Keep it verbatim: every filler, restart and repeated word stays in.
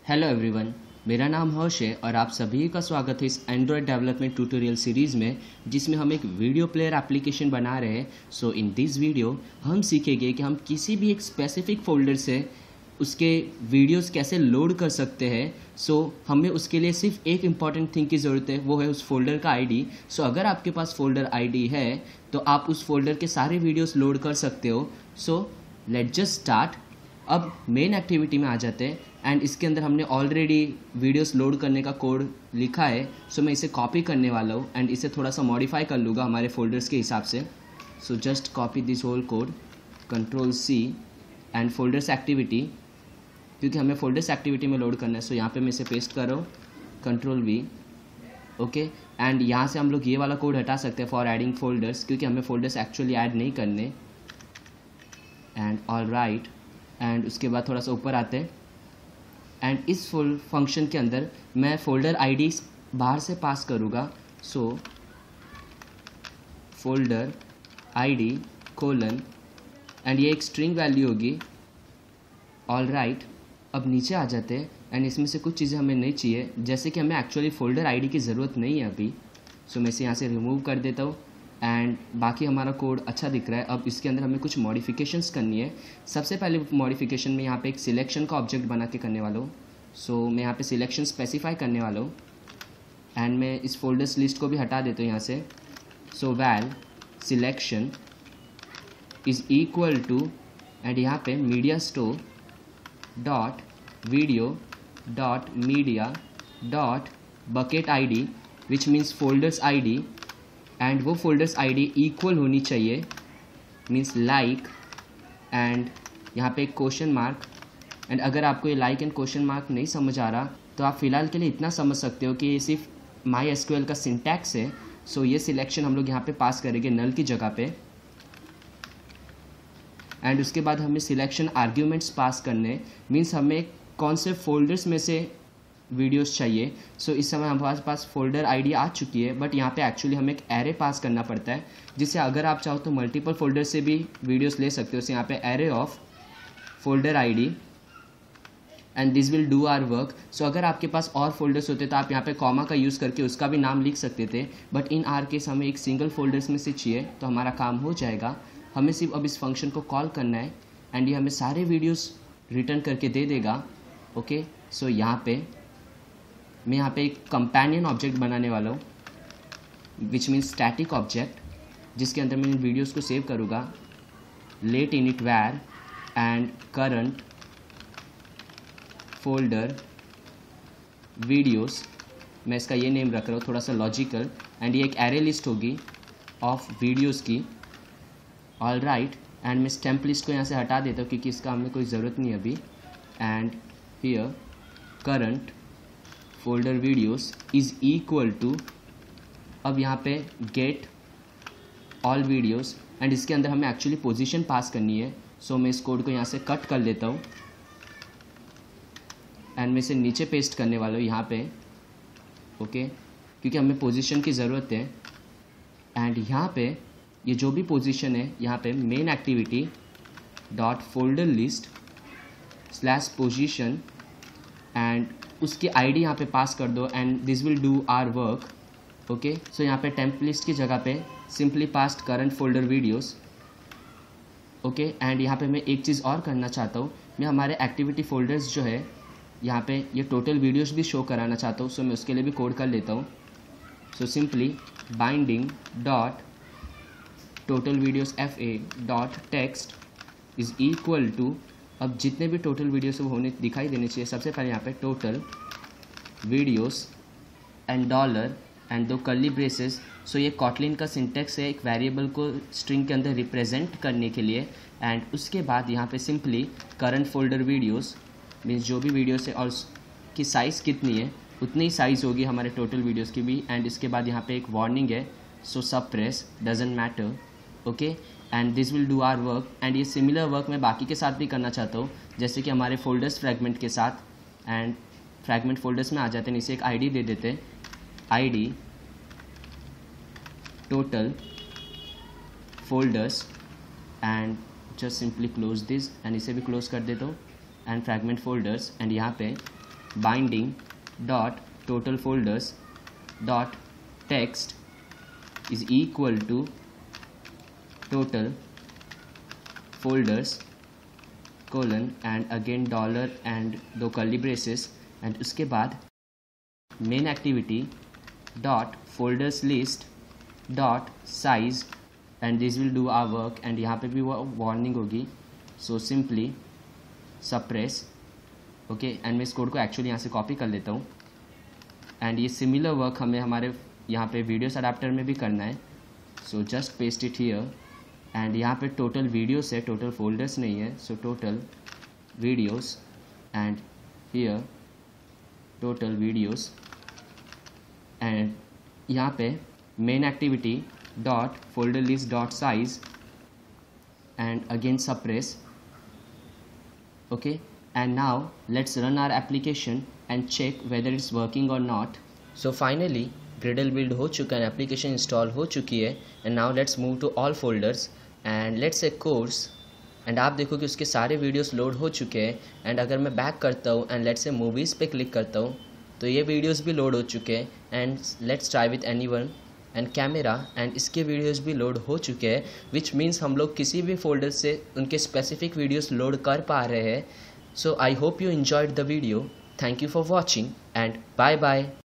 Hello everyone, मेरा नाम हर्ष है और आप सभी का स्वागत है इस एंड्रॉयड डेवलपमेंट ट्यूटोरियल सीरीज़ में, जिसमें हम एक वीडियो प्लेयर एप्लीकेशन बना रहे हैं। सो इन दिस वीडियो हम सीखेंगे कि हम किसी भी एक स्पेसिफिक फोल्डर से उसके वीडियोस कैसे लोड कर सकते हैं। सो so, हमें उसके लिए सिर्फ एक इम्पॉर्टेंट थिंग की ज़रूरत है, वो है उस फोल्डर का आईडी। सो so, अगर आपके पास फोल्डर आईडी है तो आप उस फोल्डर के सारे वीडियोस लोड कर सकते हो। So let's just start. अब मेन एक्टिविटी में आ जाते हैं एंड इसके अंदर हमने ऑलरेडी वीडियोस लोड करने का कोड लिखा है। सो so, मैं इसे कॉपी करने वाला हूँ एंड इसे थोड़ा सा मॉडिफाई कर लूँगा हमारे फोल्डर्स के हिसाब से। So just copy this whole code, control C and folders activity, क्योंकि हमें फोल्डर्स एक्टिविटी में लोड करना है। सो so, यहाँ पे मैं इसे पेस्ट कर रहा हूँ, कंट्रोल वी, ओके। एंड यहाँ से हम लोग ये वाला कोड हटा सकते हैं फॉर एडिंग फोल्डर्स, क्योंकि हमें फोल्डर्स एक्चुअली ऐड नहीं करने। एंड ऑल राइट, एंड उसके बाद थोड़ा सा ऊपर आते हैं एंड इस फुल फंक्शन के अंदर मैं फोल्डर आईडी बाहर से पास करूँगा। So folder ID colon, and ये एक स्ट्रिंग वैल्यू होगी। ऑल राइट, अब नीचे आ जाते हैं एंड इसमें से कुछ चीज़ें हमें नहीं चाहिए, जैसे कि हमें एक्चुअली फोल्डर आईडी की ज़रूरत नहीं है अभी। सो मैं इसे यहाँ से रिमूव कर देता हूँ एंड बाकी हमारा कोड अच्छा दिख रहा है। अब इसके अंदर हमें कुछ मॉडिफिकेशंस करनी है। सबसे पहले मॉडिफिकेशन में यहाँ पे एक सिलेक्शन का ऑब्जेक्ट बना के करने वाला हूँ। सो so, मैं यहाँ पे सिलेक्शन स्पेसिफाई करने वाला हूँ एंड मैं इस फोल्डर्स लिस्ट को भी हटा देता हूँ यहाँ से। So val selection is equal to, and यहाँ पे media store dot video dot media dot bucket I D, which means folders I D, and वो फोल्डर्स आईडी इक्वल होनी चाहिए, मीन्स लाइक, एंड यहाँ पे एक क्वेश्चन मार्क। एंड अगर आपको ये लाइक एंड क्वेश्चन मार्क नहीं समझ आ रहा तो आप फिलहाल के लिए इतना समझ सकते हो कि ये सिर्फ माई एस क्यू एल का सिंटैक्स है। सो ये सिलेक्शन हम लोग यहाँ पे पास करेंगे नल की जगह पे, एंड उसके बाद हमें सिलेक्शन आर्ग्यूमेंट्स पास करने, मीन्स हमें कौन से फोल्डर्स में से वीडियोस चाहिए। सो so, इस समय हमारे पास फोल्डर आईडी आ चुकी है, बट यहाँ पे एक्चुअली हमें एक एरे पास करना पड़ता है, जिससे अगर आप चाहो तो मल्टीपल फोल्डर से भी वीडियोस ले सकते हो। सो यहाँ पे array of folder ID and this will do our work. So अगर आपके पास और फोल्डर्स होते तो आप यहाँ पे कॉमा का यूज़ करके उसका भी नाम लिख सकते थे, बट इन आर केस हमें एक सिंगल फोल्डर्स में से चाहिए तो हमारा काम हो जाएगा। हमें सिर्फ अब इस फंक्शन को कॉल करना है एंड ये हमें सारे वीडियोज़ रिटर्न करके दे देगा, ओके। सो यहाँ पे मैं यहाँ पे एक कंपेनियन ऑब्जेक्ट बनाने वाला हूँ, विच मीन्स स्टैटिक ऑब्जेक्ट, जिसके अंदर मैं इन वीडियोज़ को सेव करूँगा। Lateinit var and current folder videos, मैं इसका ये नेम रख रहा हूँ थोड़ा सा लॉजिकल, एंड ये एक एरे लिस्ट होगी ऑफ वीडियोज़ की। ऑल राइट, एंड मैं स्टेम्प लिस्ट को यहाँ से हटा देता हूँ क्योंकि इसका हमें कोई ज़रूरत नहीं अभी। And here current folder videos is equal to, अब यहाँ पे गेट ऑल वीडियोस, एंड इसके अंदर हमें एक्चुअली पोजीशन पास करनी है। सो so, मैं इस कोड को यहाँ से कट कर लेता हूँ एंड मैं इसे नीचे पेस्ट करने वाला हूँ यहाँ पे, ओके okay? क्योंकि हमें पोजीशन की ज़रूरत है। एंड यहाँ पे ये जो भी पोजीशन है, यहाँ पे main activity dot folder list slash position, and उसकी आईडी यहाँ पे पास कर दो and this will do our work, okay. So यहाँ पे टेम्प लिस्ट की जगह पे simply paste current folder videos, okay. And यहाँ पे मैं एक चीज़ और करना चाहता हूँ, मैं हमारे एक्टिविटी फोल्डर्स जो है यहाँ पे ये टोटल वीडियोस भी शो कराना चाहता हूँ। सो मैं उसके लिए भी कोड कर लेता हूँ। So simply binding dot total videos F A dot text is equal to, अब जितने भी टोटल वीडियोस वो होने दिखाई देने चाहिए। सबसे पहले यहाँ पे total videos and dollar and दो कर्ली ब्रेसेस। सो ये कॉटलिन का सिंटेक्स है एक वेरिएबल को स्ट्रिंग के अंदर रिप्रेजेंट करने के लिए। एंड उसके बाद यहाँ पे simply current folder videos, means जो भी वीडियोस है और की साइज़ कितनी है उतनी ही साइज़ होगी हमारे टोटल वीडियोज़ की भी। एंड इसके बाद यहाँ पर एक वार्निंग है, so suppress doesn't matter, okay. And this will do our work. And ये सिमिलर वर्क मैं बाकी के साथ भी करना चाहता हूँ, जैसे कि हमारे फोल्डर्स फ्रैगमेंट के साथ। एंड फ्रैगमेंट फोल्डर्स में आ जाते हैं, इसे एक आईडी दे देते हैं, ID total folders, and just simply close this, and इसे भी क्लोज कर देता हूँ। एंड फ्रैगमेंट फोल्डर्स, एंड यहाँ पे binding dot total folders dot text is equal to total folders colon and again dollar and दो curly braces and उसके बाद main activity dot folders list dot size and this will do our work and यहाँ पे भी वो warning होगी so simply suppress okay and मैं इस कोड को एक्चुअली यहाँ से कॉपी कर लेता हूँ एंड ये सिमिलर वर्क हमें हमारे यहाँ पे वीडियोस अडाप्टर में भी करना है so just paste it here and यहाँ पे टोटल वीडियोस है टोटल फोल्डर्स नहीं है so total videos and here total videos and यहाँ पे main activity dot folder list dot size and again suppress okay and now let's run our application and check whether it's working or not. So finally Gradle build हो चुका है, application install हो चुकी है and now let's move to all folders and let's say course and आप देखो कि उसके सारे वीडियोस लोड हो चुके हैं एंड अगर मैं बैक करता हूँ एंड लेट्स से मूवीज़ पे क्लिक करता हूँ तो ये वीडियोस भी लोड हो चुके हैं and let's try with anyone and camera and इसके वीडियोस भी लोड हो चुके हैं विच मीन्स हम लोग किसी भी फोल्डर से उनके स्पेसिफिक वीडियोस लोड कर पा रहे हैं. So I hope you enjoyed the video. Thank you for watching and bye bye.